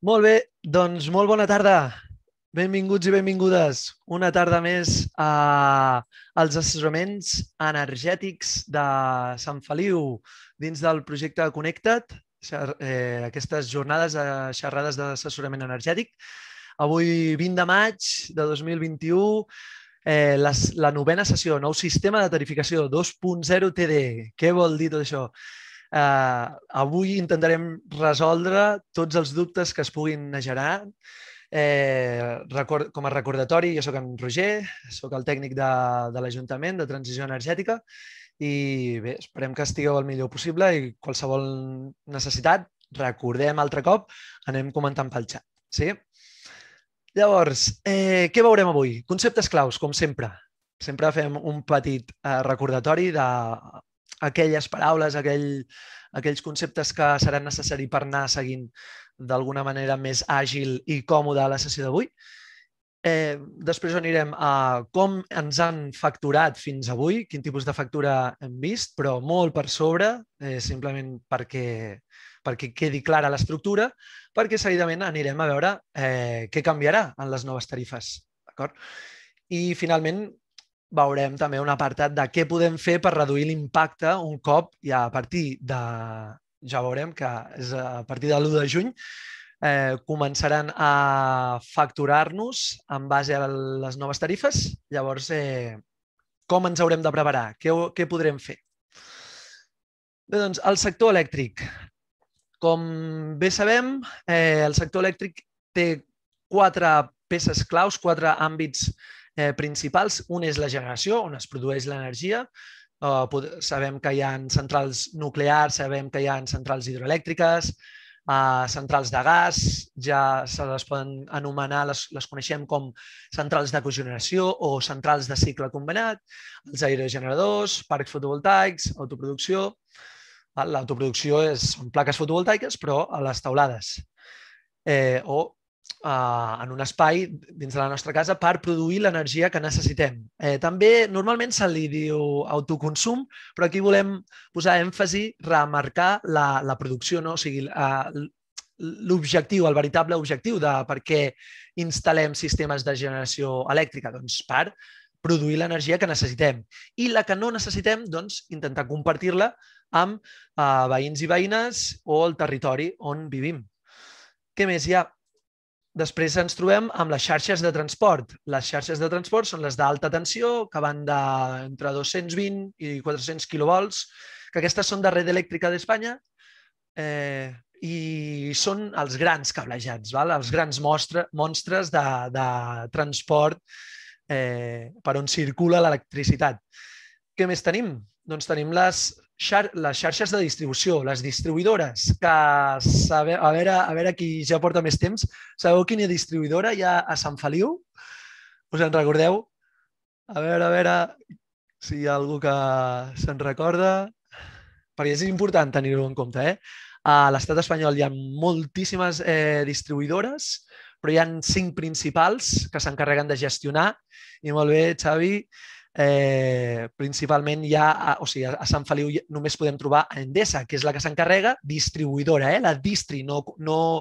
Molt bé, doncs molt bona tarda. Benvinguts i benvingudes una tarda més als assessoraments energètics de Sant Feliu dins del projecte Connecta't, aquestes jornades de xerrades d'assessorament energètic. Avui, 20 de maig de 2021, la novena sessió, nou sistema de tarificació 2.0 TD. Què vol dir tot això? Avui intentarem resoldre tots els dubtes que es puguin generar. Com a recordatori, jo soc en Roger, soc el tècnic de l'Ajuntament de Transició Energètica i bé, esperem que estigueu el millor possible i qualsevol necessitat, recordem altre cop, anem comentant pel xat. Sí? Llavors, què veurem avui? Conceptes claus, com sempre. Sempre fem un petit recordatori d'aquelles paraules, aquells conceptes que seran necessaris per anar seguint d'alguna manera més àgil i còmode la sessió d'avui. Després anirem a com ens han facturat fins avui, quin tipus de factura hem vist, però molt per sobre, simplement perquè quedi clara l'estructura, perquè seguidament anirem a veure què canviarà en les noves tarifes. I finalment veurem també un apartat de què podem fer per reduir l'impacte un cop ja a partir de... Ja veurem que és a partir de l'1 de juny començaran a facturar-nos en base a les noves tarifes. Llavors, com ens haurem de preparar? Què podrem fer? Bé, doncs, el sector elèctric. Com bé sabem, el sector elèctric té 4 peces claus, 4 àmbits principals. Un és la generació, on es produeix l'energia. Sabem que hi ha centrals nuclears, sabem que hi ha centrals hidroelèctriques, centrals de gas, ja se les poden anomenar, les coneixem com centrals de cogeneració o centrals de cicle combinat, els aerogeneradors, parcs fotovoltaics, autoproducció. L'autoproducció són plaques fotovoltaiques, però a les teulades o en un espai dins de la nostra casa per produir l'energia que necessitem. També normalment se li diu autoconsum, però aquí volem posar èmfasi, remarcar la producció, no? O sigui, l'objectiu, el veritable objectiu de per què instal·lem sistemes de generació elèctrica, doncs per produir l'energia que necessitem. I la que no necessitem, doncs, intentar compartir-la amb veïns i veïnes o el territori on vivim. Què més hi ha? Després ens trobem amb les xarxes de transport. Les xarxes de transport són les d'alta tensió, que van d'entre 220 i 400 quilovolts, que aquestes són de Red Eléctrica d'Espanya i són els grans cablejats, els grans monstres de transport per on circula l'electricitat. Què més tenim? Doncs tenim les xarxes de distribució, les distribuïdores, que a veure qui ja porta més temps, sabeu quina distribuïdora hi ha a Sant Feliu? Us en recordeu? A veure si hi ha algú que se'n recorda, perquè és important tenir-ho en compte. A l'estat espanyol hi ha moltíssimes distribuïdores, però hi ha 5 principals que s'encarreguen de gestionar, i molt bé, Xavi, principalment a Sant Feliu només podem trobar a Endesa, que és la que s'encarrega, distribuïdora, la distri, no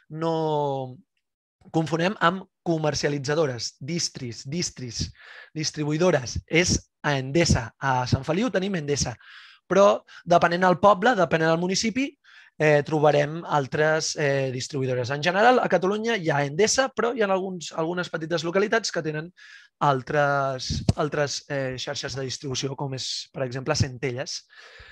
confonem amb comercialitzadores, distribuïdores, és a Endesa. A Sant Feliu tenim Endesa, però depenent del poble, depenent del municipi, trobarem altres distribuïdores. En general, a Catalunya hi ha Endesa, però hi ha algunes petites localitats que tenen altres xarxes de distribució, com és, per exemple, Centelles.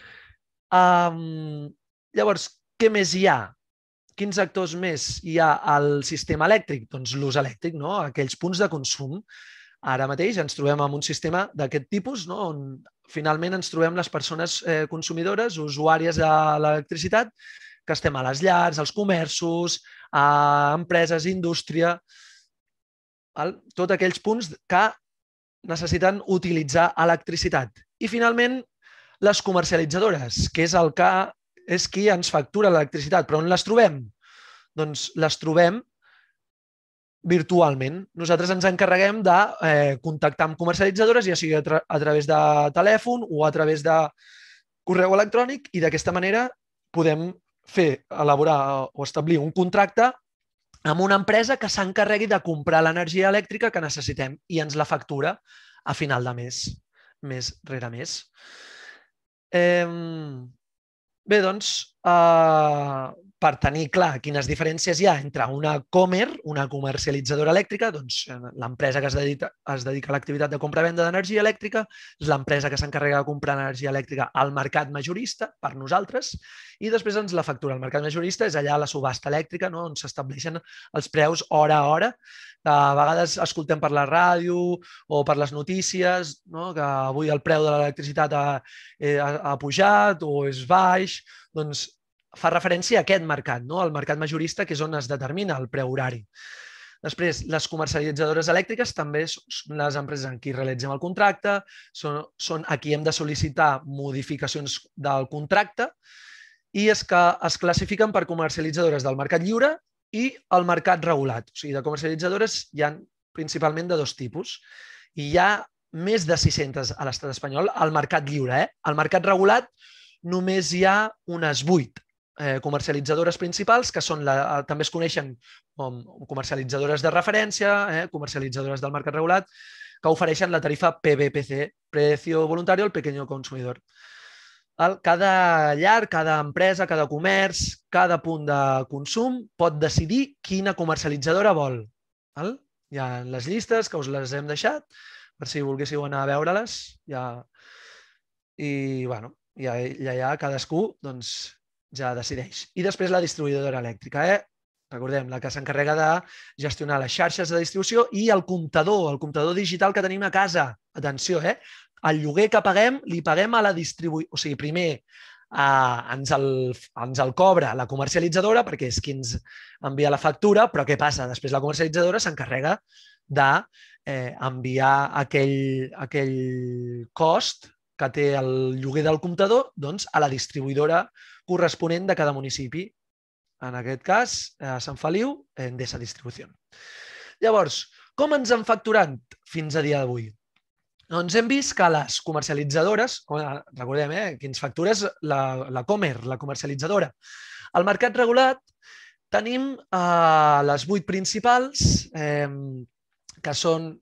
Llavors, què més hi ha? Quins actors més hi ha al sistema elèctric? Doncs l'ús elèctric, aquells punts de consum. Ara mateix ens trobem en un sistema d'aquest tipus, on finalment ens trobem les persones consumidores, usuàries de l'electricitat, que estem a les llars, als comerços, a empreses, indústria, tots aquells punts que necessiten utilitzar electricitat. I finalment, les comercialitzadores, que és qui ens factura l'electricitat. Però on les trobem? Doncs les trobem virtualment. Nosaltres ens encarreguem de contactar amb comercialitzadores, ja sigui a través de telèfon o a través de correu electrònic, i d'aquesta manera podem elaborar o establir un contracte amb una empresa que s'encarregui de comprar l'energia elèctrica que necessitem i ens la factura a final de mes rere mes. Bé, doncs, per tenir clar quines diferències hi ha entre una Comer, una comercialitzadora elèctrica, doncs l'empresa que es dedica a l'activitat de compra-venda d'energia elèctrica, és l'empresa que s'encarrega de comprar energia elèctrica al mercat majorista, per nosaltres, i després ens la factura. El mercat majorista és allà la subhasta elèctrica, on s'estableixen els preus hora a hora. A vegades escoltem per la ràdio o per les notícies que avui el preu de l'electricitat ha pujat o és baix. Doncs fa referència a aquest mercat, el mercat majorista, que és on es determina el preu horari. Després, les comercialitzadores elèctriques també són les empreses en qui realitzem el contracte, són a qui hem de sol·licitar modificacions del contracte i es classifiquen per comercialitzadores del mercat lliure i el mercat regulat. O sigui, de comercialitzadores hi ha principalment de dos tipus. I hi ha més de 600 a l'estat espanyol al mercat lliure. Al mercat regulat només hi ha unes 8 comercialitzadores principals, que també es coneixen com comercialitzadores de referència, comercialitzadores del mercat regulat, que ofereixen la tarifa PVPC, Precio Voluntario al Pequeño Consumidor. Cada llar, cada empresa, cada comerç, cada punt de consum pot decidir quina comercialitzadora vol. Hi ha les llistes, que us les hem deixat, per si volguéssiu anar a veure-les. I, bueno, ja cadascú ja decideix. I després la distribuïdora elèctrica, recordem, la que s'encarrega de gestionar les xarxes de distribució i el comptador digital que tenim a casa. Atenció, el lloguer que paguem, li paguem a la distribuïdora. O sigui, primer ens el cobra la comercialitzadora, perquè és qui ens envia la factura, però què passa? Després la comercialitzadora s'encarrega d'enviar aquell cost que té el lloguer del comptador a la distribuïdora corresponent de cada municipi. En aquest cas, a Sant Feliu, Endesa Distribució. Llavors, com ens han facturat fins a dia d'avui? Doncs hem vist que les comercialitzadores, recordem que ens factura és la Comer, la comercialitzadora. Al mercat regulat tenim les 8 principals, que són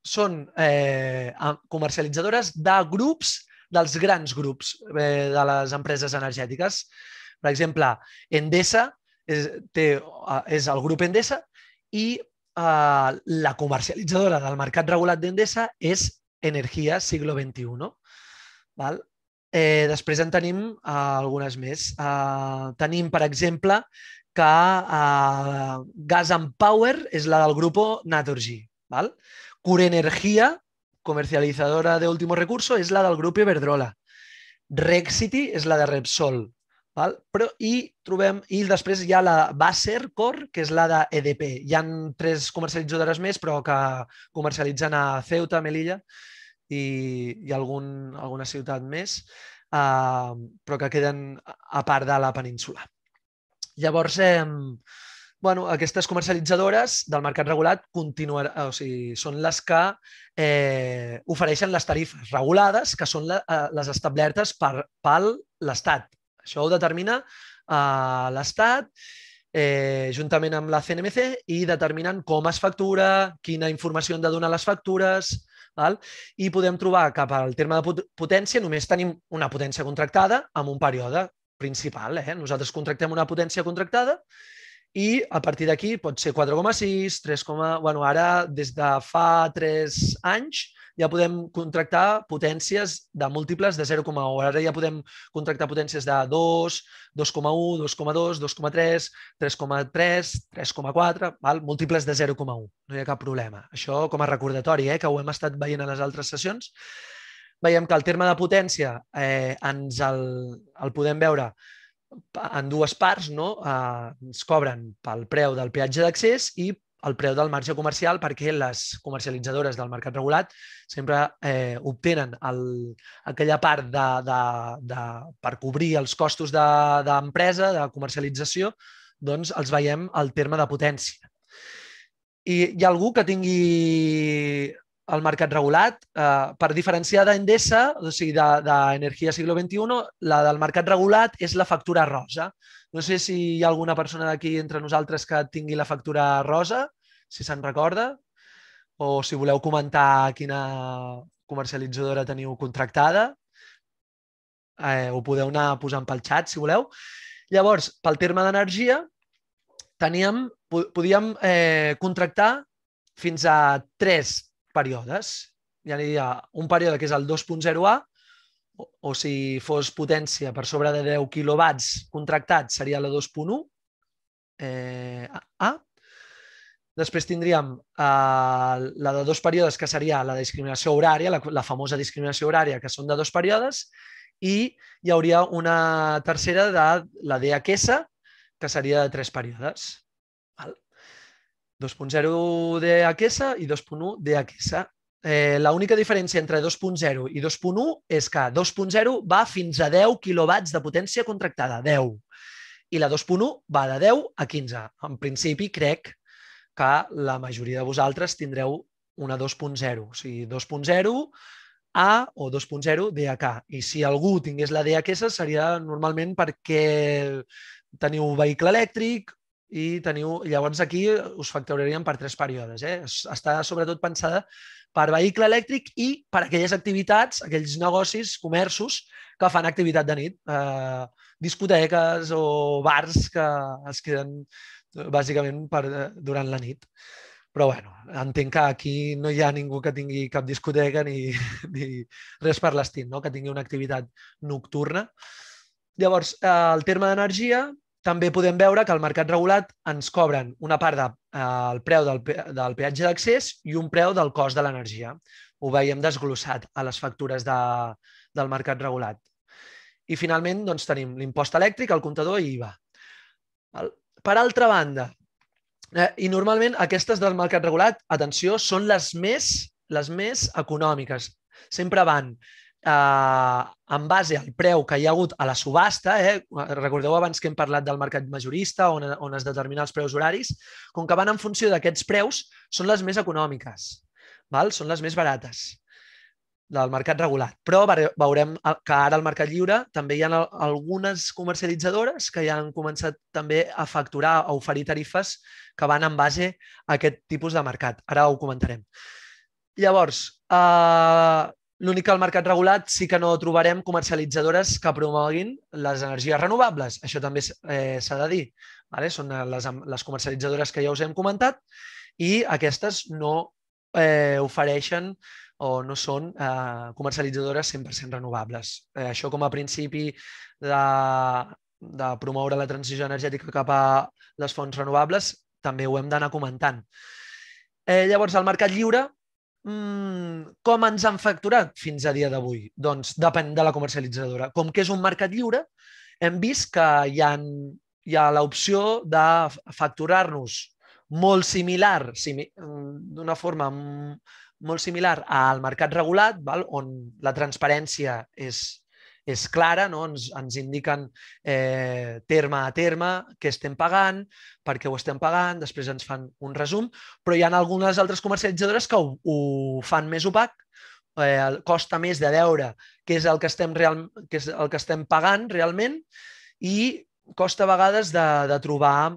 comercialitzadores de grups, dels grans grups de les empreses energètiques. Per exemple, Endesa és el grup Endesa i la comercialitzadora del mercat regulat d'Endesa és Energia Siglo XXI. Després en tenim algunes més. Tenim, per exemple, que Gas and Power és la del grup Naturgy. Curenergia, comercializadora de último recurso, és la del grup Iberdrola. Rexity és la de Repsol. I després hi ha la Basser-Cor, que és la d'EDP. Hi ha 3 comercialitzadores més, però que comercialitzen a Ceuta, Melilla i alguna ciutat més, però que queden a part de la península. Llavors, aquestes comercialitzadores del mercat regulat són les que ofereixen les tarifes regulades, que són les establertes per l'Estat. Això ho determina l'Estat juntament amb la CNMC i determinen com es factura, quina informació han de donar les factures, i podem trobar que pel terme de potència només tenim una potència contractada amb un període principal. Nosaltres contractem una potència contractada i a partir d'aquí pot ser 4,6, 3, ara des de fa 3 anys ja podem contractar potències de múltiples de 0,1. Ara ja podem contractar potències de 2, 2,1, 2,2, 2,3, 3,3, 3,4, múltiples de 0,1. No hi ha cap problema. Això com a recordatori, que ho hem estat veient a les altres sessions. Veiem que el terme de potència el podem veure en 2 parts. Ens cobren pel preu del peatge d'accés i el preu del marge comercial, perquè les comercialitzadores del mercat regulat sempre obtenen aquella part per cobrir els costos d'empresa, de comercialització, doncs els veiem al terme de potència. I hi ha algú que tingui el mercat regulat. Per diferenciar d'Endesa, o sigui, d'Energia Siglo XXI, la del mercat regulat és la factura rosa. No sé si hi ha alguna persona d'aquí entre nosaltres que tingui la factura rosa, si se'n recorda, o si voleu comentar quina comercialitzadora teniu contractada. Ho podeu anar posant pel xat, si voleu. Llavors, pel terme d'energia, podíem contractar fins a 3 períodes. Hi ha un període que és el 2.0A, o si fos potència per sobre de 10 quilowatts contractats seria la 2.1 A. Després tindríem la de 2 períodes, que seria la discriminació horària, la famosa discriminació horària, que són de 2 períodes, i hi hauria una tercera de la DHS, que seria de 3 períodes. 2.0 DHS i 2.1 DHS. L'única diferència entre 2.0 i 2.1 és que 2.0 va fins a 10 quilowatts de potència contractada, 10. I la 2.1 va de 10 a 15. En principi, crec que la majoria de vosaltres tindreu una 2.0, o sigui, 2.0 A o 2.0 DHK. I si algú tingués la DHS seria normalment perquè teniu vehicle elèctric i llavors aquí us facturaríem per 3 períodes. Està sobretot pensada per vehicle elèctric i per aquelles activitats, aquells negocis, comerços que fan activitat de nit, discoteques o bars que es queden bàsicament durant la nit. Però bueno, entenc que aquí no hi ha ningú que tingui cap discoteca ni res per l'estil, que tingui una activitat nocturna. Llavors, el terme d'energia, també podem veure que al mercat regulat ens cobren una part del preu del peatge d'accés i un preu del cost de l'energia. Ho veiem desglossat a les factures del mercat regulat. I finalment tenim l'impost elèctric, el comptador i IVA. Per altra banda, i normalment aquestes del mercat regulat, atenció, són les més econòmiques. Sempre van en base al preu que hi ha hagut a la subhasta. Recordeu abans que hem parlat del mercat majorista, on es determinen els preus horaris. Com que van en funció d'aquests preus, són les més econòmiques, són les més barates del mercat regulat. Però veurem que ara al mercat lliure també hi ha algunes comercialitzadores que ja han començat també a facturar, a oferir tarifes que van en base a aquest tipus de mercat. Ara ho comentarem. Llavors, l'únic que al mercat regulat sí que no trobarem comercialitzadores que promoguin les energies renovables. Això també s'ha de dir. Són les comercialitzadores que ja us hem comentat i aquestes no ofereixen o no són comercialitzadores 100% renovables. Això com a principi de promoure la transició energètica cap a les fonts renovables també ho hem d'anar comentant. Llavors, al mercat lliure, com ens han facturat fins a dia d'avui? Doncs depèn de la comercialitzadora. Com que és un mercat lliure, hem vist que hi ha l'opció de facturar-nos molt similar, d'una forma molt similar al mercat regulat, on la transparència és clara, ens indiquen terme a terme què estem pagant, per què ho estem pagant, després ens fan un resum, però hi ha algunes altres comercialitzadores que ho fan més opac, costa més de veure què és el que estem pagant realment i costa a vegades de trobar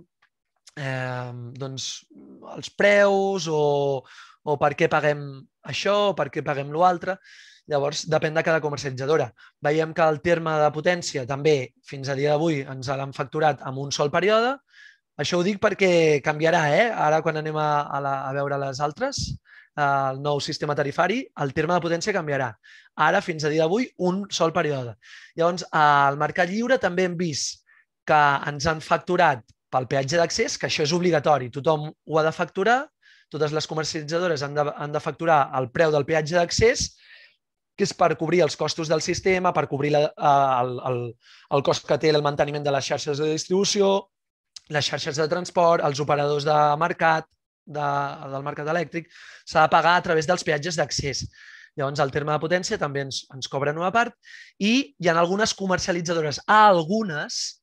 els preus o per què paguem això o per què paguem l'altre. Llavors, depèn de cada comercialitzadora. Veiem que el terme de potència també, fins a dia d'avui, ens l'han facturat en un sol període. Això ho dic perquè canviarà, ara quan anem a veure les altres, el nou sistema tarifari, el terme de potència canviarà. Ara, fins a dia d'avui, un sol període. Llavors, al mercat lliure també hem vist que ens han facturat pel peatge d'accés, que això és obligatori, tothom ho ha de facturar, totes les comercialitzadores han de facturar el preu del peatge d'accés, que és per cobrir els costos del sistema, per cobrir el cost que té el manteniment de les xarxes de distribució, les xarxes de transport, els operadors de mercat, del mercat elèctric, s'ha de pagar a través dels peatges d'accés. Llavors, el terme de potència també ens cobren una part i hi ha algunes comercialitzadores,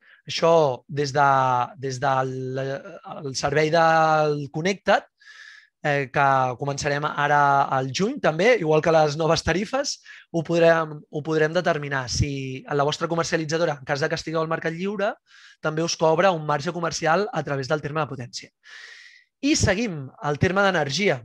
això des del servei del Connected, que començarem ara al juny també, igual que les noves tarifes, ho podrem determinar. Si la vostra comercialitzadora, en cas que estigueu al mercat lliure, també us cobra un marge comercial a través del terme de potència. I seguim el terme d'energia.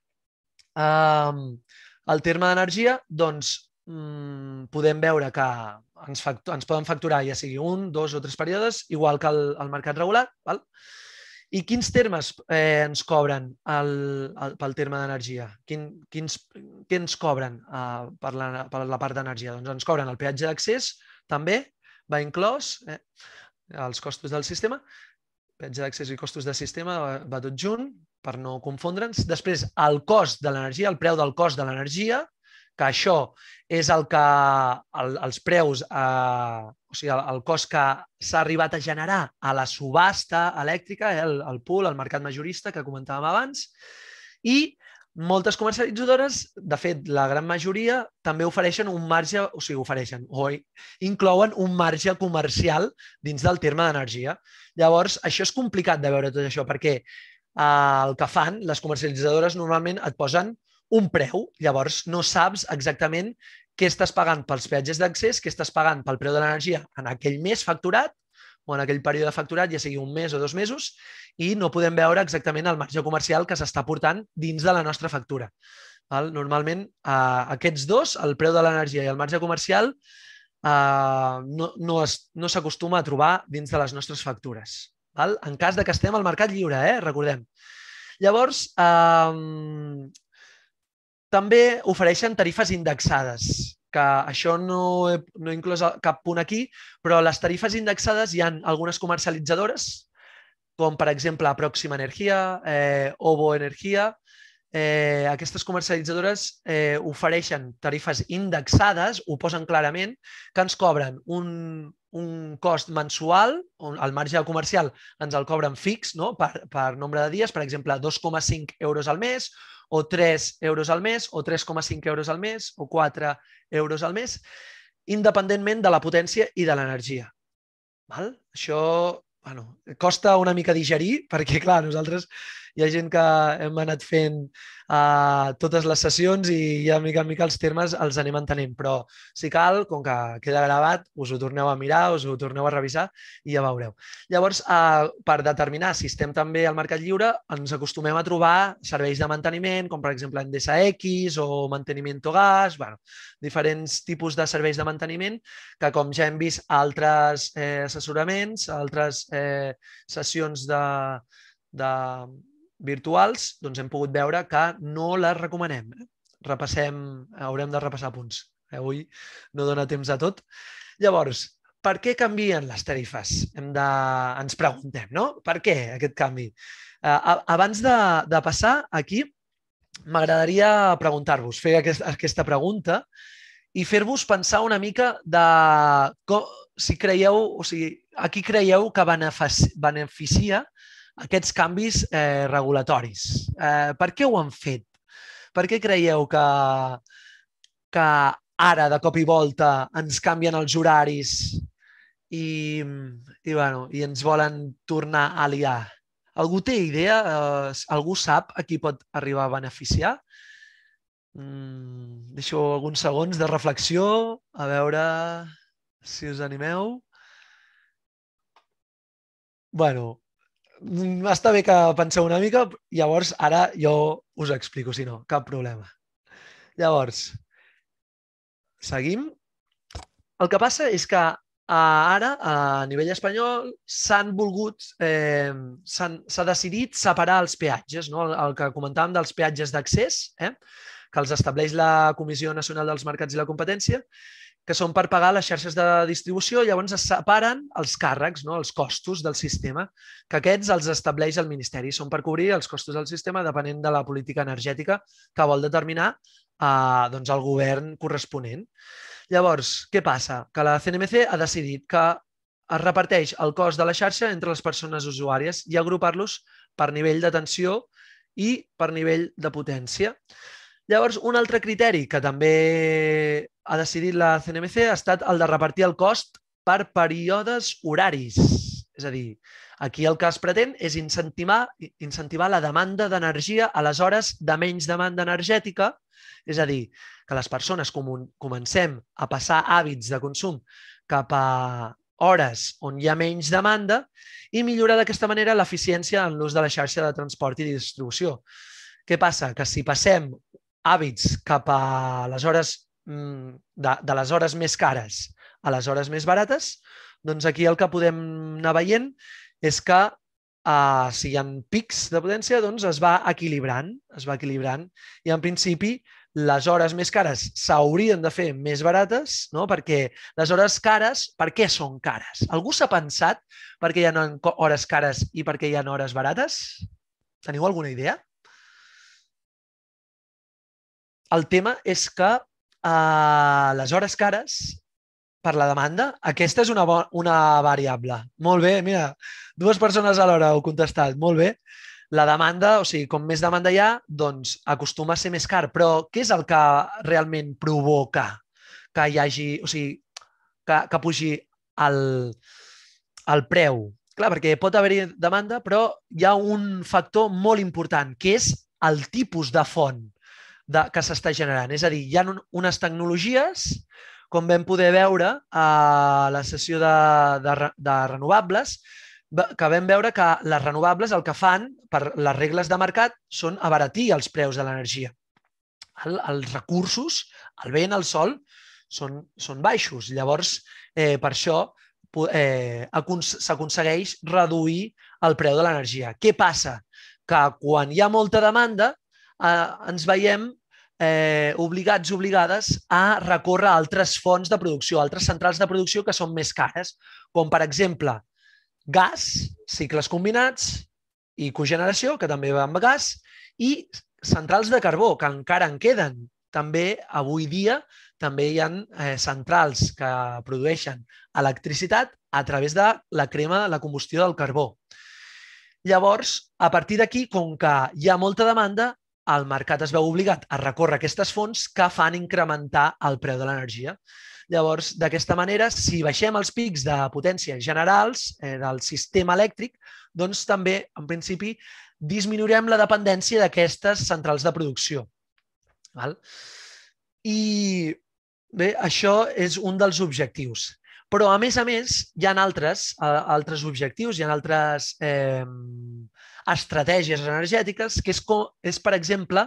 El terme d'energia, doncs, podem veure que ens poden facturar ja sigui 1, 2 o 3 períodes, igual que el mercat regular. Val? I quins termes ens cobren pel terme d'energia? Què ens cobren per la part d'energia? Doncs ens cobren el peatge d'accés, també va inclòs, els costos del sistema, peatge d'accés i costos de sistema va tot junt, per no confondre'ns. Després, el cost de l'energia, el preu del cost de l'energia, que això és el que els preus, o sigui, el cost que s'ha arribat a generar a la subhasta elèctrica, el pool, el mercat majorista que comentàvem abans, i moltes comercialitzadores, de fet, la gran majoria, també ofereixen un marge, o sigui, inclouen un marge comercial dins del terme d'energia. Llavors, això és complicat de veure tot això, perquè el que fan les comercialitzadores normalment et posen un preu, llavors no saps exactament què estàs pagant pels peatges d'accés, què estàs pagant pel preu de l'energia en aquell mes facturat o en aquell període facturat, ja sigui un mes o 2 mesos, i no podem veure exactament el marge comercial que s'està portant dins de la nostra factura. Normalment, aquests dos, el preu de l'energia i el marge comercial, no s'acostuma a trobar dins de les nostres factures. En cas que estem al mercat lliure, recordem. Llavors, també ofereixen tarifes indexades, que això no he inclòs cap punt aquí, però les tarifes indexades hi ha algunes comercialitzadores, com per exemple Proxima Energia, Ovo Energia. Aquestes comercialitzadores ofereixen tarifes indexades, ho posen clarament, que ens cobren un cost mensual, el marge comercial ens el cobren fix per nombre de dies, per exemple, 2,5 euros al mes, o 3 euros al mes, o 3,5 euros al mes, o 4 euros al mes, independentment de la potència i de l'energia. Això costa una mica digerir, perquè, clar, nosaltres hi ha gent que hem anat fent totes les sessions i ja mica en mica els termes els anem entenent, però si cal, com que queda gravat, us ho torneu a mirar, us ho torneu a revisar i ja veureu. Llavors, per determinar si estem també al mercat lliure, ens acostumem a trobar serveis de manteniment, com per exemple Endesa X o Mantenimiento Gas, diferents tipus de serveis de manteniment que, com ja hem vist altres assessoraments, altres sessions virtuals, doncs hem pogut veure que no les recomanem. Haurem de repassar punts. Avui no dona temps a tot. Llavors, per què canvien les tarifes? Ens preguntem, no? Per què aquest canvi? Abans de passar aquí, m'agradaria preguntar-vos, fer aquesta pregunta i fer-vos pensar una mica de si creieu, o sigui, a qui creieu que beneficia aquests canvis regulatoris. Per què ho han fet? Per què creieu que ara, de cop i volta, ens canvien els horaris i ens volen tornar a liar? Algú té idea? Algú sap a qui pot arribar a beneficiar? Deixo alguns segons de reflexió, a veure si us animeu. Està bé que penseu una mica, llavors ara jo us explico, si no, cap problema. Llavors, seguim. El que passa és que ara, a nivell espanyol, s'ha decidit separar els peatges, el que comentàvem dels peatges d'accés, que els estableix la Comissió Nacional dels Mercats i la Competència, que són per pagar les xarxes de distribució, llavors es separen els càrrecs, els costos del sistema, que aquests els estableix el Ministeri. Són per cobrir els costos del sistema depenent de la política energètica que vol determinar el govern corresponent. Llavors, què passa? Que la CNMC ha decidit que es reparteix el cost de la xarxa entre les persones usuàries i agrupar-los per nivell de tensió i per nivell de potència. Llavors, un altre criteri que també ha decidit la CNMC ha estat el de repartir el cost per períodes horaris. És a dir, Aquí el que es pretén és incentivar la demanda d'energia a les hores de menys demanda energètica, és a dir, que les persones comencem a passar hàbits de consum cap a hores on hi ha menys demanda i millorar d'aquesta manera l'eficiència en l'ús de la xarxa de transport i distribució. Què passa? Que si passem hàbits cap a les hores de les hores més cares a les hores més barates, doncs aquí el que podem anar veient és que si hi ha pics de potència, doncs es va equilibrant. I en principi les hores més cares s'haurien de fer més barates, no? Perquè les hores cares, per què són cares? Algú s'ha pensat per què hi ha hores cares i per què hi ha hores barates? Teniu alguna idea? El tema és que les hores cares, per la demanda, aquesta és una variable. Molt bé, mira, 2 persones alhora heu contestat. Molt bé. La demanda, o sigui, com més demanda hi ha, doncs acostuma a ser més car. Però què és el que realment provoca que hi hagi, o sigui, que pugi el preu? Clar, perquè pot haver-hi demanda, però hi ha un factor molt important, que és el tipus de font que s'està generant. És a dir, hi ha unes tecnologies, com vam poder veure a la sessió de renovables, que vam veure que les renovables el que fan per les regles de mercat són abaratir els preus de l'energia. Els recursos, el vent, el sol, són baixos. Llavors, per això s'aconsegueix reduir el preu de l'energia. Què passa? Que quan hi ha molta demanda ens veiem obligats, obligades a recórrer a altres fonts de producció, altres centrals de producció que són més cares, com per exemple gas, cicles combinats i cogeneració, que també va amb gas, i centrals de carbó, que encara en queden. També, avui dia, també hi ha centrals que produeixen electricitat a través de la crema de la combustió del carbó. Llavors, a partir d'aquí, com que hi ha molta demanda, el mercat es veu obligat a recórrer aquestes fonts que fan incrementar el preu de l'energia. Llavors, d'aquesta manera, si baixem els pics de potència generals del sistema elèctric, doncs també, en principi, disminuirem la dependència d'aquestes centrals de producció. I bé, això és un dels objectius. Però, a més, hi ha altres objectius, hi ha altres estratègies energètiques, que és, per exemple,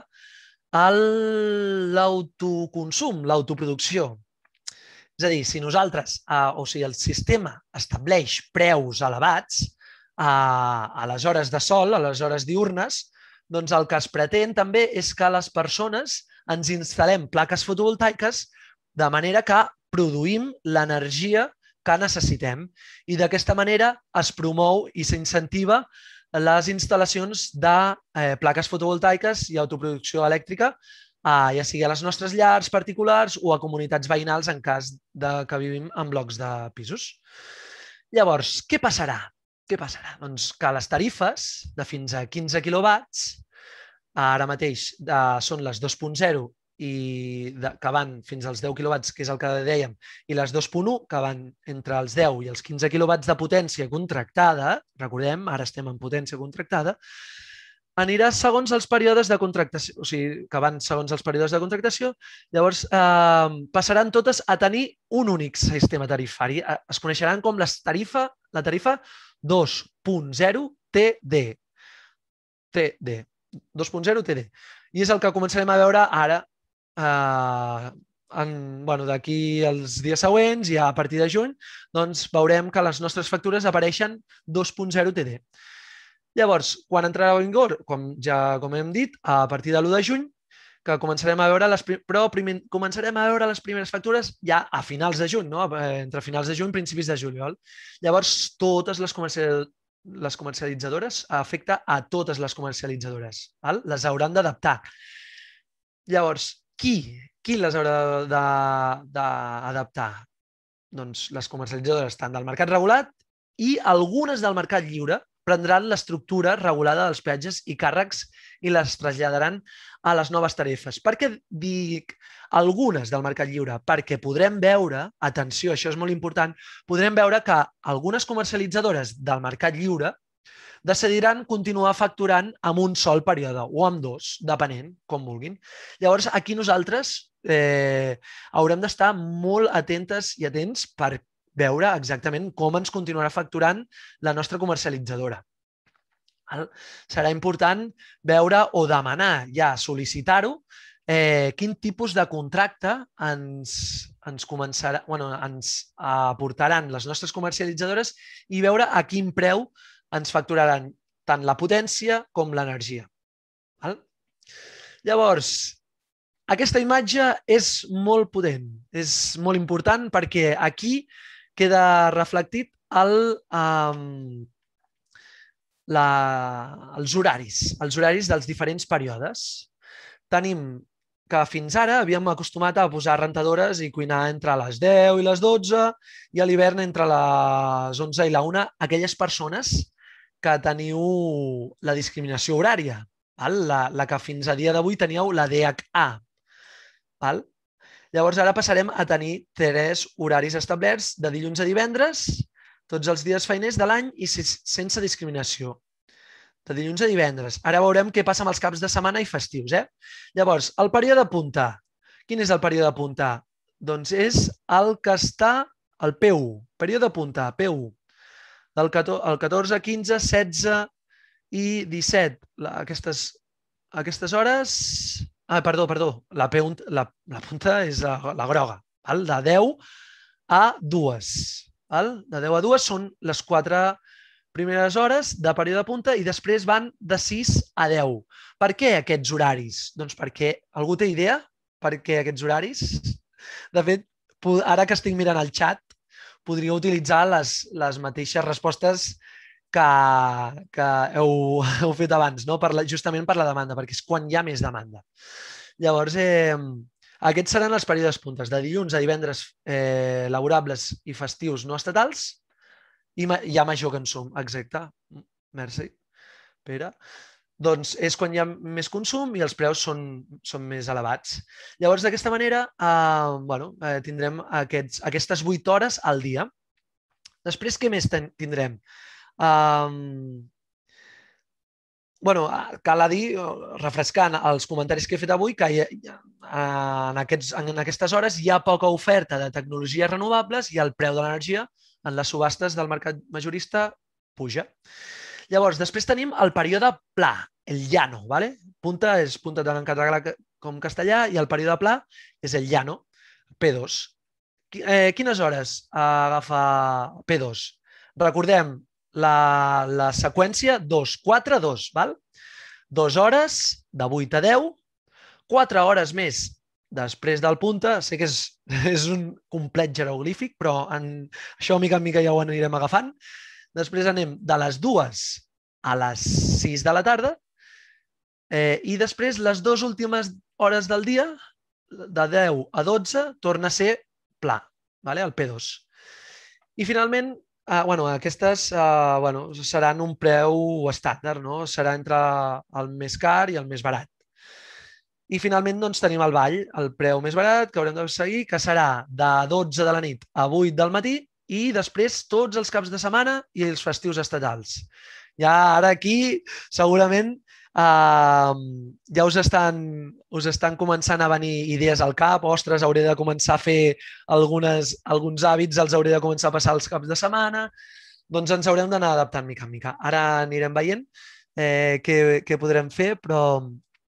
l'autoconsum, l'autoproducció. És a dir, si nosaltres, o sigui, el sistema estableix preus elevats a les hores de sol, a les hores diürnes, doncs el que es pretén també és que les persones ens instal·lem plaques fotovoltaiques de manera que produïm l'energia que necessitem i d'aquesta manera es promou i s'incentiva les instal·lacions de plaques fotovoltaiques i autoproducció elèctrica, ja sigui a les nostres llars particulars o a comunitats veïnals en cas que vivim en blocs de pisos. Llavors, què passarà? Doncs que les tarifes de fins a 15 quilowatts, ara mateix són les 2.0 i que van fins als 10 quilowatts, que és el que dèiem, i les 2.1, que van entre els 10 i els 15 quilowatts de potència contractada, recordem, ara estem en potència contractada, anirà segons els períodes de contractació, o sigui, que van segons els períodes de contractació, llavors passaran totes a tenir un únic sistema tarifari. Es coneixeran com la tarifa 2.0 TD. 2.0 TD. I és el que començarem a veure ara d'aquí els dies següents i a partir de juny doncs veurem que les nostres factures apareixen 2.0 TD. Llavors, quan entrarà en vigor? Com hem dit, a partir de l'1 de juny, que començarem a veure les primeres factures ja a finals de juny, entre finals de juny i principis de juliol. Llavors, totes les comercialitzadores, afecta a totes les comercialitzadores. Les hauran d'adaptar. Llavors, qui les haurà d'adaptar? Doncs les comercialitzadores tant del mercat regulat i algunes del mercat lliure prendran l'estructura regulada dels peatges i càrrecs i les traslladaran a les noves tarifes. Per què dic algunes del mercat lliure? Perquè podrem veure, atenció, això és molt important, podrem veure que algunes comercialitzadores del mercat lliure, decidiran continuar facturant amb un sol període o amb dos, depenent, com vulguin. Llavors, aquí nosaltres haurem d'estar molt atentes i atents per veure exactament com ens continuarà facturant la nostra comercialitzadora. Serà important veure o demanar, ja sol·licitar-ho, quin tipus de contracte ens aportaran les nostres comercialitzadores i veure a quin preu ens facturaran tant la potència com l'energia. Llavors, aquesta imatge és molt potent, és molt important perquè aquí queda reflectit els horaris dels diferents períodes. Tenim que fins ara havíem acostumat a posar rentadores i cuinar entre les 10 i les 12 i a l'hivern entre les 11 i la 1, aquelles persones que teniu la discriminació horària, la que fins a dia d'avui teníeu la DHA. Llavors ara passarem a tenir 3 horaris establerts de dilluns a divendres, tots els dies feiners de l'any i sense discriminació. De dilluns a divendres. Ara veurem què passa amb els caps de setmana i festius. Llavors, el període punta. Quin és el període punta? Doncs és el que està al P1. Període punta, P1. El 14, 15, 16 i 17. Aquestes hores... Perdó. La punta és la groga. De 10 a 2. De 10 a 2 són les 4 primeres hores de període punta i després van de 6 a 10. Per què aquests horaris? Doncs perquè algú té idea per què aquests horaris? De fet, ara que estic mirant el xat, podria utilitzar les mateixes respostes que heu fet abans, justament per la demanda, perquè és quan hi ha més demanda. Llavors, aquests seran els períodes puntes, de dilluns a divendres laborables i festius no estatals, i hi ha major consum, exacte. Merci, Pere. Doncs és quan hi ha més consum i els preus són més elevats. Llavors, d'aquesta manera, tindrem aquestes 8 hores al dia. Després, què més tindrem? Cal dir, refrescant els comentaris que he fet avui, que en aquestes hores hi ha poca oferta de tecnologies renovables i el preu de l'energia en les subhastes del mercat majorista puja. Llavors, després tenim el període pla, el llano. Punta és punta tant en català com castellà i el període pla és el llano, P2. Quines hores agafa P2? Recordem la seqüència 2, 4, 2. 2 hores de 8 a 10, 4 hores més després del punta. Sé que és un complet jeroglífic, però això mica en mica ja ho anirem agafant. Després anem de les 2 a les 6 de la tarda i després les 2 últimes hores del dia, de 10 a 12, torna a ser pla, el P2. I finalment, aquestes seran un preu estàndard, serà entre el més car i el més barat. I finalment tenim el ball, el preu més barat que haurem de seguir, que serà de 12 de la nit a 8 del matí i després tots els caps de setmana i els festius estatals. Ja ara aquí segurament ja us estan començant a venir idees al cap. Ostres, hauré de començar a fer alguns hàbits, els hauré de començar a passar els caps de setmana. Doncs ens haurem d'anar adaptant mica en mica. Ara anirem veient què podrem fer, però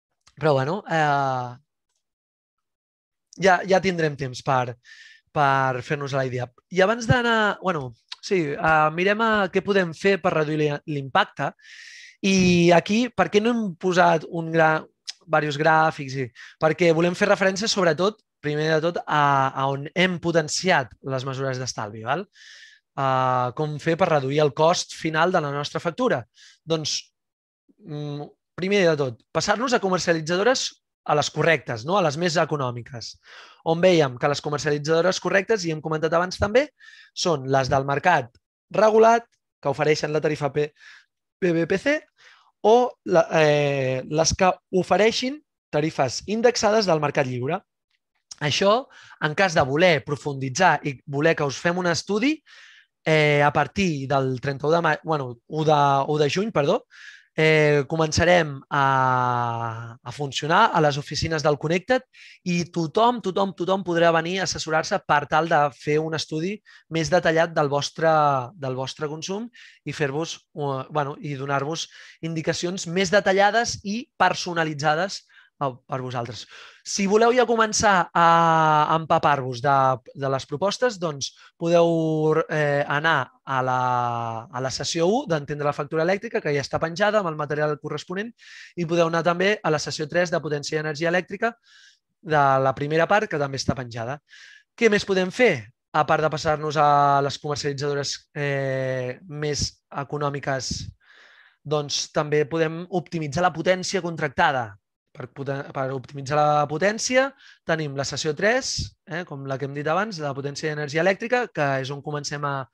ja tindrem temps per fer-nos la idea. I abans d'anar... mirem què podem fer per reduir l'impacte. I aquí, per què no hem posat diversos gràfics? Perquè volem fer referència, sobretot, primer de tot, a on hem potenciat les mesures d'estalvi. Com fer per reduir el cost final de la nostra factura? Doncs, primer de tot, passar-nos a comercialitzadores a les correctes, a les més econòmiques, on veiem que les comercialitzadores correctes, i hem comentat abans també, són les del mercat regulat, que ofereixen la tarifa PVPC, o les que ofereixin tarifes indexades del mercat lliure. Això, en cas de voler profunditzar i voler que us fem un estudi, a partir del 31 de maig, bueno, 1 de juny, perdó, començarem a funcionar a les oficines del Connected i tothom podrà venir a assessorar-se per tal de fer un estudi més detallat del vostre consum i fer-vos, i donar-vos indicacions més detallades i personalitzades per vosaltres. Si voleu ja començar a empapar-vos de les propostes, doncs podeu anar a la sessió 1 d'entendre la factura elèctrica, que ja està penjada amb el material corresponent, i podeu anar també a la sessió 3 de potència i energia elèctrica, de la primera part, que també està penjada. Què més podem fer? A part de passar-nos a les comercialitzadores més econòmiques, doncs també podem optimitzar la potència contractada. Per optimitzar la potència tenim la sessió 3, com la que hem dit abans, de potència i energia elèctrica, que és on comencem a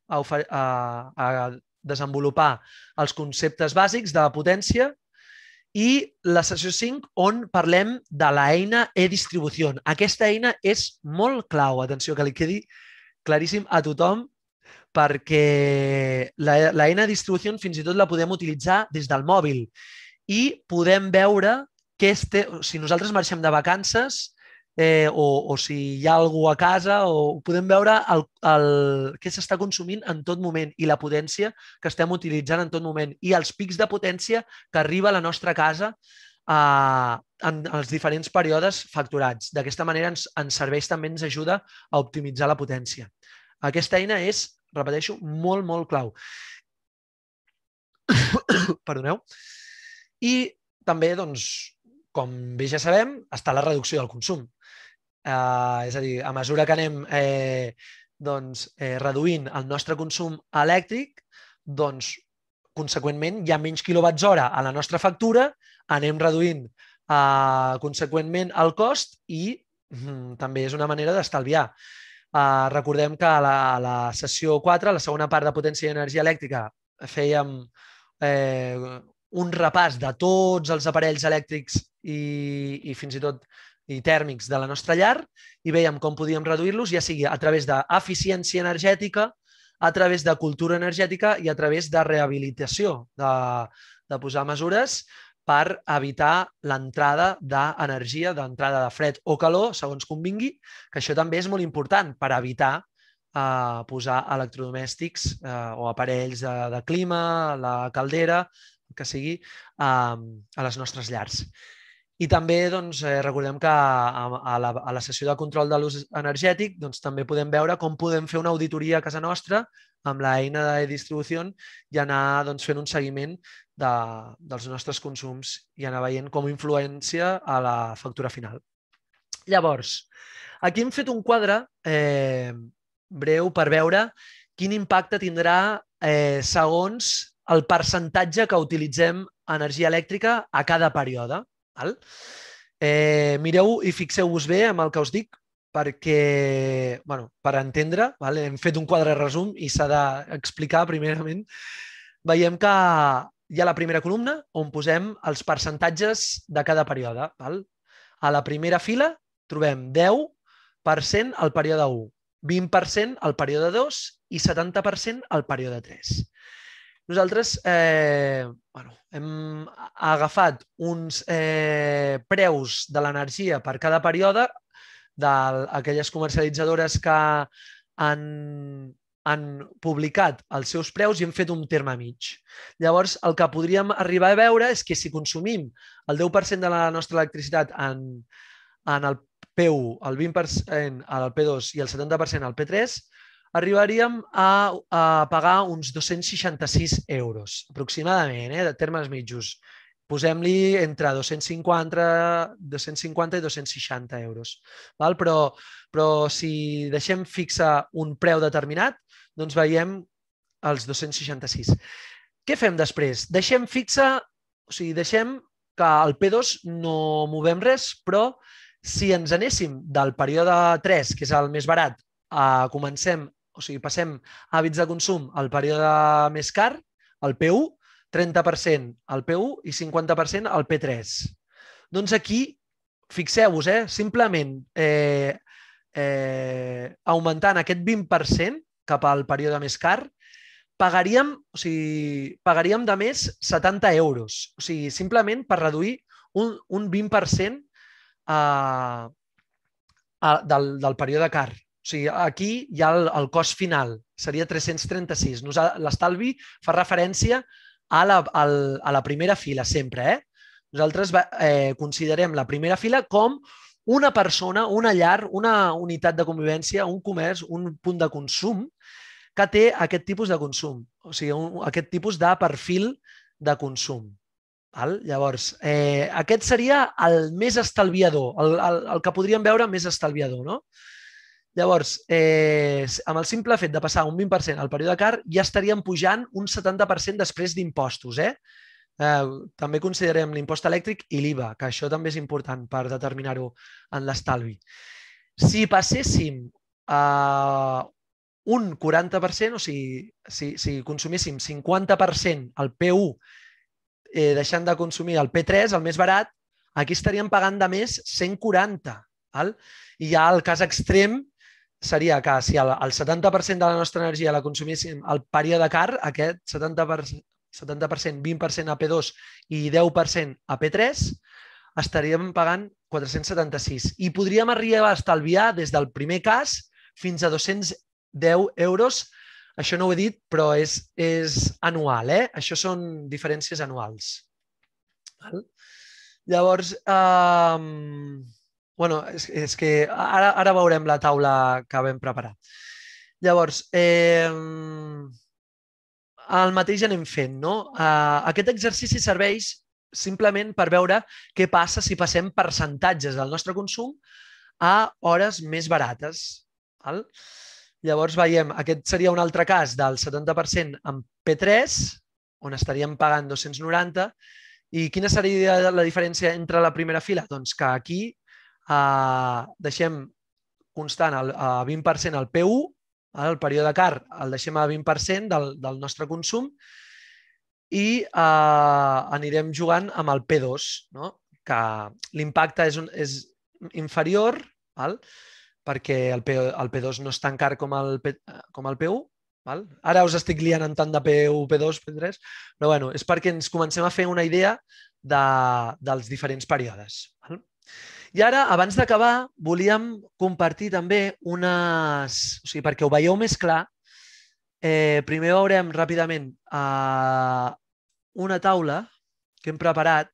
desenvolupar els conceptes bàsics de la potència, i la sessió 5, on parlem de l'eina e-distribució. Aquesta eina és molt clau, atenció, que li quedi claríssim a tothom, perquè l'eina e-distribució fins i tot la podem utilitzar des del mòbil i podem veure si nosaltres marxem de vacances o si hi ha algú a casa, o podem veure què s'està consumint en tot moment i la potència que estem utilitzant en tot moment i els pics de potència que arriba a la nostra casa en els diferents períodes facturats. D'aquesta manera ens serveix, també ens ajuda a optimitzar la potència. Aquesta eina és, repeteixo, molt, molt clau. Perdoneu. I també, doncs, com bé ja sabem, està la reducció del consum. És a dir, a mesura que anem reduint el nostre consum elèctric, doncs, conseqüentment, hi ha menys quilowatt-hora a la nostra factura, anem reduint conseqüentment el cost i també és una manera d'estalviar. Recordem que a la sessió 4, la segona part de potència i energia elèctrica, fèiem un repàs de tots els aparells elèctrics i fins i tot tèrmics de la nostra llar i veiem com podíem reduir-los, ja sigui a través d'eficiència energètica, a través de cultura energètica i a través de rehabilitació, de posar mesures per evitar l'entrada d'energia, d'entrada de fred o calor, segons convingui, que això també és molt important per evitar posar electrodomèstics o aparells de clima, la caldera, que sigui a les nostres llars. I també recordem que a la sessió de control de l'ús energètic també podem veure com podem fer una auditoria a casa nostra amb l'eina de distribució i anar fent un seguiment dels nostres consums i anar veient com influència a la factura final. Llavors, aquí hem fet un quadre breu per veure quin impacte tindrà segons el percentatge que utilitzem energia elèctrica a cada període. Mireu i fixeu-vos bé amb el que us dic, perquè, per entendre, hem fet un quadre resum i s'ha d'explicar primerament. Veiem que hi ha la primera columna on posem els percentatges de cada període. A la primera fila trobem 10% al període 1, 20% al període 2 i 70% al període 3. Nosaltres hem agafat uns preus de l'energia per cada període d'aquelles comercialitzadores que han publicat els seus preus i hem fet un terme mig. Llavors, el que podríem arribar a veure és que si consumim el 10% de la nostra electricitat en el P1, el 20% al P2 i el 70% al P3, arribaríem a pagar uns 266 euros, aproximadament, de termes mitjos. Posem-li entre 250 i 260 euros. Però si deixem fixar un preu determinat, doncs veiem els 266. Què fem després? Deixem que al P2 no movem res, però si ens anéssim del període 3, que és el més barat, passem hàbits de consum al període més car, el P1, 30% al P1 i 50% al P3. Doncs aquí, fixeu-vos, simplement augmentant aquest 20%, cap al període més car, pagaríem de més 70 euros. O sigui, simplement per reduir un 20% del període car. O sigui, aquí hi ha el cost final, seria 336. L'estalvi fa referència a la primera fila sempre. Nosaltres considerem la primera fila com una persona, una llar, una unitat de convivència, un comerç, un punt de consum que té aquest tipus de consum, o sigui, aquest tipus de perfil de consum. Llavors, aquest seria el més estalviador, el que podríem veure més estalviador, no? Llavors, amb el simple fet de passar un 20% al període car, ja estaríem pujant un 70% després d'impostos. També considerem l'impost elèctric i l'IVA, que això també és important per determinar-ho en l'estalvi. Si passéssim un 40%, o sigui, si consumíssim 50% el P1 deixant de consumir el P3, el més barat, aquí estaríem pagant de més 140. I ja el cas extrem seria que si el 70% de la nostra energia la consumíssim al període car, aquest 70%, 20% a P2 i 10% a P3, estaríem pagant 476. I podríem arribar a estalviar des del primer cas fins a 210 euros. Això no ho he dit, però és anual. Això són diferències anuals. Llavors, és que ara veurem la taula que vam preparar. Llavors, el mateix anem fent, no? Aquest exercici serveix simplement per veure què passa si passem percentatges del nostre consum a hores més barates. Llavors veiem, aquest seria un altre cas del 70% en P3, on estaríem pagant 290. I quina seria la diferència entre la primera fila? Doncs que aquí deixem constant a 20% el P1, el període car el deixem a 20% del nostre consum i anirem jugant amb el P2, que l'impacte és inferior, perquè el P2 no és tan car com el P1. Ara us estic liant en tant de P1, P2, P3, però bueno, és perquè ens comencem a fer una idea dels diferents períodes. I ara, abans d'acabar, volíem compartir també unes... O sigui, perquè ho veieu més clar, primer veurem ràpidament una taula que hem preparat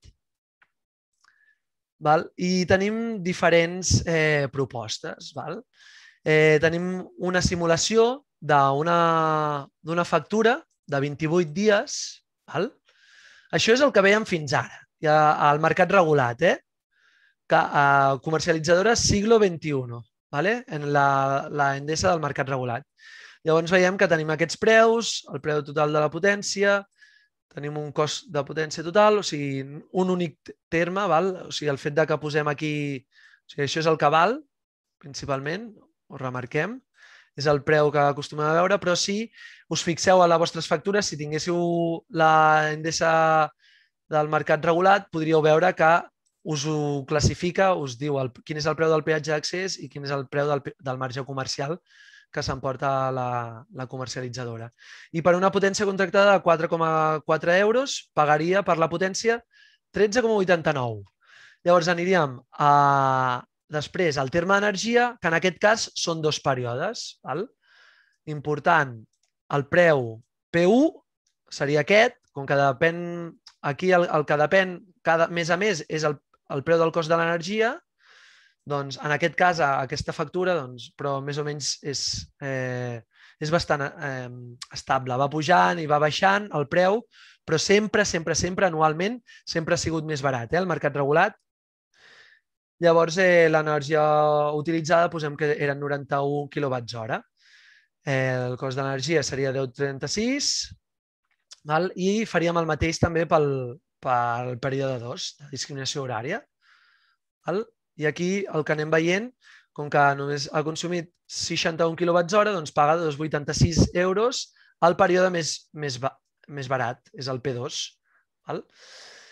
i tenim diferents propostes. Tenim una simulació d'una factura de 28 dies. Això és el que veiem fins ara, al mercat regulat, comercialitzadora siglo XXI, en la Endesa del mercat regulat. Llavors veiem que tenim aquests preus, el preu total de la potència, tenim un cost de potència total, o sigui, un únic terme, o sigui, el fet que posem aquí, o sigui, això és el que val, principalment, ho remarquem, és el preu que acostumem a veure, però si us fixeu a les vostres factures, si tinguéssiu la Endesa del mercat regulat, podríeu veure que us ho classifica, us diu quin és el preu del peatge d'accés i quin és el preu del marge comercial que s'emporta la comercialitzadora. I per una potència contractada de 4,4 euros pagaria per la potència 13,89. Llavors aniríem després al terme d'energia, que en aquest cas són dos períodes. Important, el preu P1 seria aquest, com que depèn, aquí el que depèn mes a mes és el preu del cost de l'energia, doncs en aquest cas, aquesta factura, però més o menys és bastant estable. Va pujant i va baixant el preu, però sempre, anualment, sempre ha sigut més barat, el mercat regulat. Llavors, l'energia utilitzada posem que eren 91 kWh. El cost d'energia seria 10,36 i faríem el mateix també pel període 2, de discriminació horària. I aquí el que anem veient, com que només ha consumit 61 kWh, doncs paga 2,86 euros al període més barat, és el P2.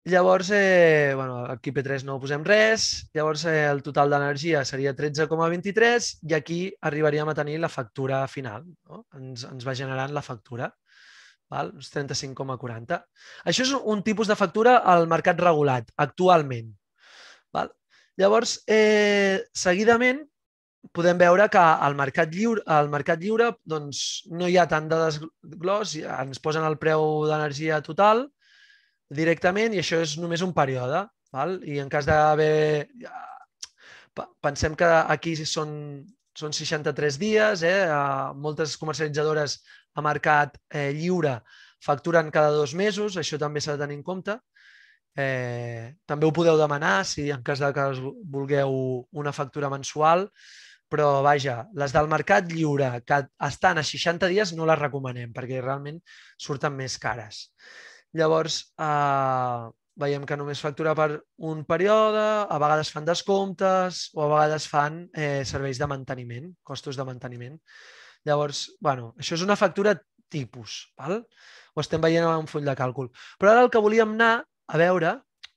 Llavors, aquí P3 no posem res, llavors el total d'energia seria 13,23 i aquí arribaríem a tenir la factura final. No? Ens va generant la factura, val? 35,40. Això és un tipus de factura al mercat regulat, actualment. Val? Llavors, seguidament, podem veure que al mercat lliure doncs, no hi ha tant de desglòs, ens posen el preu d'energia total directament i això és només un període. Val? I en cas d'haver... Pensem que aquí són 63 dies, moltes comercialitzadores a mercat lliure facturen cada 2 mesos, això també s'ha de tenir en compte. També ho podeu demanar si en cas que vulgueu una factura mensual, però vaja, les del mercat lliure que estan a 60 dies no les recomanem perquè realment surten més cares. Llavors, veiem que només factura per un període, a vegades fan descomptes o a vegades fan serveis de manteniment, costos de manteniment. Llavors, això és una factura tipus, val? Ho estem veient en un full de càlcul. Però ara el que volíem anar a veure,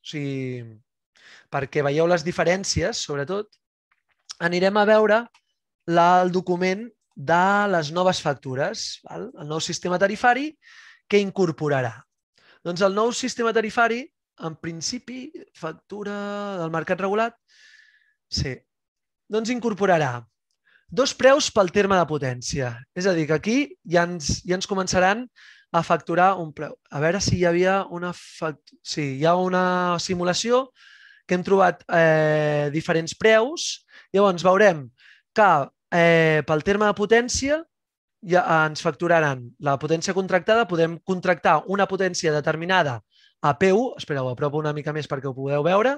perquè veieu les diferències, sobretot, anirem a veure el document de les noves factures, val? El nou sistema tarifari que incorporarà. Doncs el nou sistema tarifari, en principi, factura del mercat regulat, sí, doncs incorporarà 2 preus pel terme de potència. És a dir, que aquí ja ens començaran a facturar un preu. A veure si hi havia una... Sí, hi ha una simulació que hem trobat diferents preus. Llavors veurem que pel terme de potència ja ens facturaran la potència contractada, podem contractar una potència determinada a P1, espereu, apropo una mica més perquè ho podeu veure,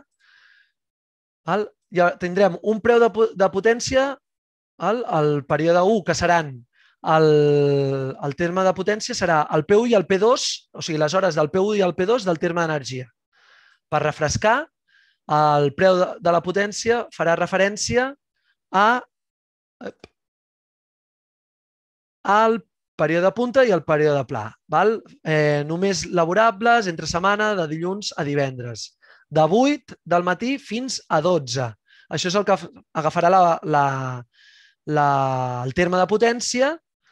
ja tindrem un preu de potència al període 1, que seran el terme de potència serà el P1 i el P2, o sigui, les hores del P1 i el P2 del terme d'energia. Per refrescar, el preu de la potència farà referència al període punta i al període pla. Només laborables entre setmana de dilluns a divendres. De 8 del matí fins a 12. Això és el que agafarà el terme de potència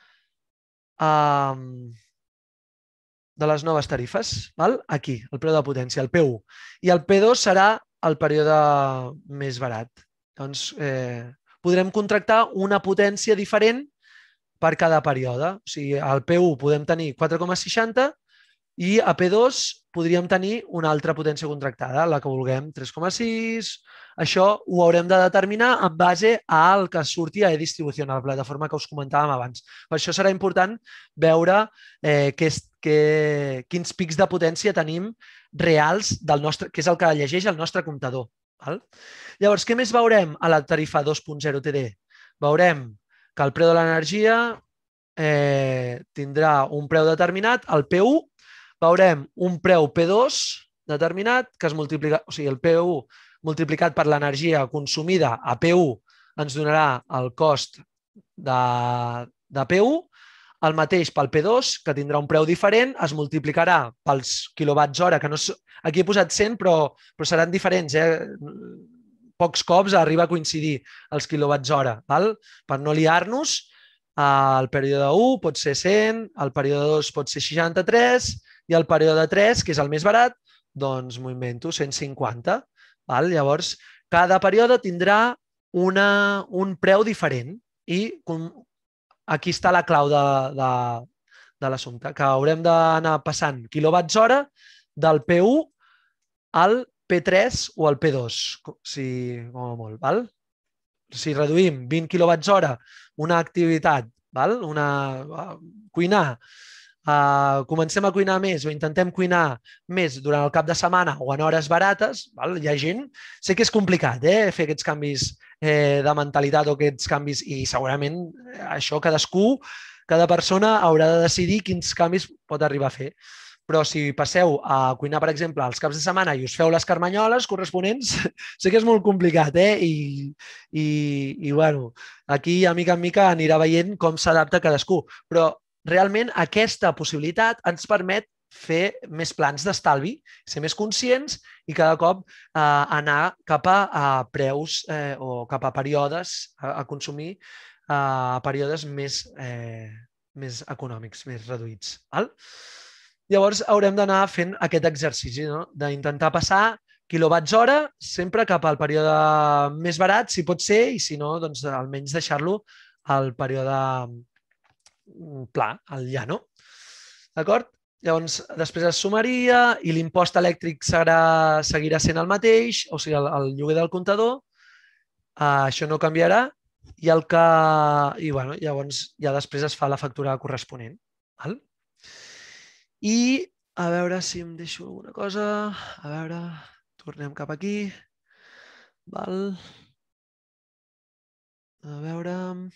de les noves tarifes. Aquí, el preu de potència, el P1. I el P2 serà el període més barat. Doncs podrem contractar una potència diferent per cada període. O sigui, al P1 podem tenir 4,60 i a P2 podríem tenir una altra potència contractada, la que vulguem, 3,6. Això ho haurem de determinar en base al que surti a e-distribució, a la plataforma que us comentàvem abans. Per això serà important veure quins pics de potència tenim reals del nostre, que és el que llegeix el nostre comptador. Llavors, què més veurem a la tarifa 2.0 TD? Veurem que el preu de l'energia tindrà un preu determinat, el P1, veurem un preu P2 determinat, que es multiplica, o sigui, el P1 multiplicat per l'energia consumida a P1 ens donarà el cost de P1, el mateix pel P2, que tindrà un preu diferent, es multiplicarà pels quilowatts hora, que no, aquí he posat 100, però seran diferents, pocs cops arriba a coincidir els quilowatts hora. Per no liar-nos, el període 1 pot ser 100, el període 2 pot ser 63 i el període 3, que és el més barat, doncs m'ho invento, 150. Llavors, cada període tindrà un preu diferent i aquí està la clau de l'assumpte, que haurem d'anar passant quilowatts hora del P1 al P3 o al P2, com a molt. Si reduïm 20 quilowatts hora una activitat, cuinar, comencem a cuinar més o intentem cuinar més durant el cap de setmana o en hores barates, hi ha gent... Sé que és complicat fer aquests canvis de mentalitat o aquests canvis i segurament això cada persona haurà de decidir quins canvis pot arribar a fer. Però si passeu a cuinar, per exemple, els caps de setmana i us feu les carmanyoles corresponents, sé que és molt complicat, I bueno, aquí, a mica en mica, anirà veient com s'adapta cadascú. Però realment aquesta possibilitat ens permet fer més plans d'estalvi, ser més conscients i cada cop anar cap a preus o cap a períodes a consumir a períodes més econòmics, més reduïts. Llavors haurem d'anar fent aquest exercici, d'intentar passar quilowatts hora sempre cap al període més barat, si pot ser, i si no, doncs almenys deixar-lo al període pla, al llano. D'acord? Llavors, després es sumaria i l'impost elèctric seguirà sent el mateix, o sigui, el lloguer del comptador, això no canviarà, i llavors ja després es fa la factura corresponent. I a veure si em deixo alguna cosa. A veure, tornem cap aquí. A veure...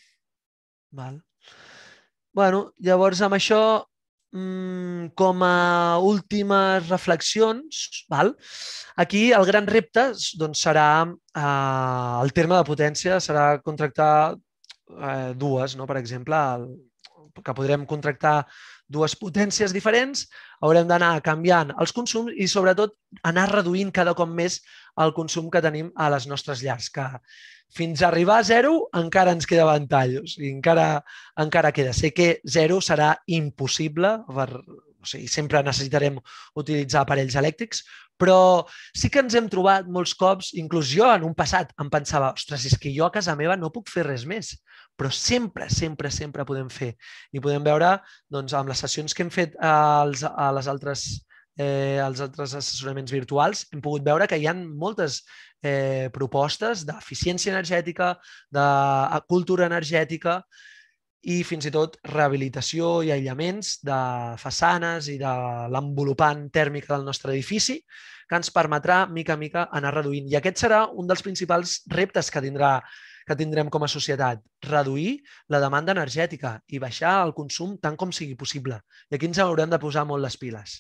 Llavors, amb això, com a últimes reflexions, aquí el gran repte serà el terme de potència, serà contractar dues, per exemple, que podrem contractar dues potències diferents, haurem d'anar canviant els consums i sobretot anar reduint cada cop més el consum que tenim a les nostres llars, que fins a arribar a zero encara ens queda ventall, o sigui, encara queda. Sé que zero serà impossible, o sigui, sempre necessitarem utilitzar aparells elèctrics, però sí que ens hem trobat molts cops, inclús jo en un passat em pensava, ostres, és que jo a casa meva no puc fer res més, però sempre podem fer. I podem veure, doncs, amb les sessions que hem fet als altres assessoraments virtuals, hem pogut veure que hi ha moltes propostes d'eficiència energètica, de cultura energètica i fins i tot rehabilitació i aïllaments de façanes i de l'envolupant tèrmica del nostre edifici que ens permetrà, mica en mica, anar reduint. I aquest serà un dels principals reptes que tindrem com a societat, reduir la demanda energètica i baixar el consum tant com sigui possible. I aquí ens haurem de posar molt les piles.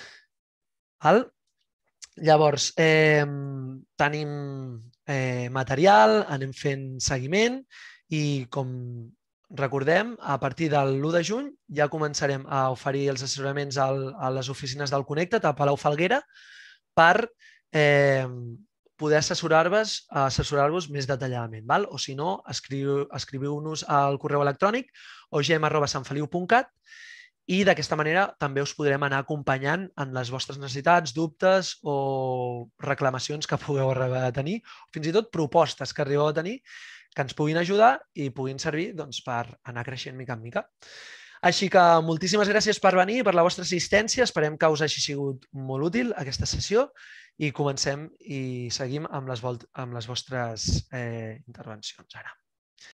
Llavors, tenim material, anem fent seguiment i, com recordem, a partir de l'1 de juny ja començarem a oferir els assessoraments a les oficines del Connecta't a Palau Falguera per poder assessorar-vos més detalladament. O si no, escriviu-nos al correu electrònic ogem@santfeliu.cat i d'aquesta manera també us podrem anar acompanyant en les vostres necessitats, dubtes o reclamacions que pugueu arribar a tenir, o fins i tot propostes que arribeu a tenir que ens puguin ajudar i puguin servir per anar creixent mica en mica. Així que moltíssimes gràcies per venir, per la vostra assistència. Esperem que us hagi sigut molt útil aquesta sessió i comencem i seguim amb les vostres intervencions ara.